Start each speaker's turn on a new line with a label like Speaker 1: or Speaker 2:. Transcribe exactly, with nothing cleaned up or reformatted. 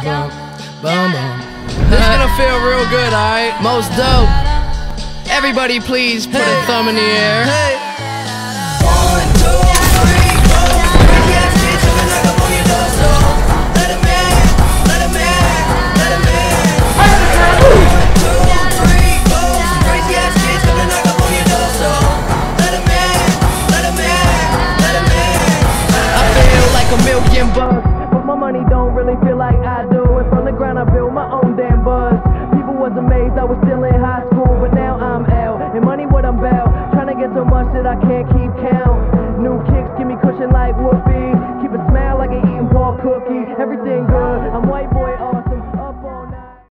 Speaker 1: boom, boom, boom. This is gonna feel real good, alright? Most dope. Everybody please put a thumb in the air. Hey. One, two, three, four. Crazy ass shit coming like up on your door, so let him in, let him in, let him in. One, two, three, four. Crazy ass shit coming like up on your door, so let him in, let him in, let him in. I feel like a million bucks, but my money don't really feel like I do. And from the ground I built my own damn buzz. People was amazed I was still in high school, but now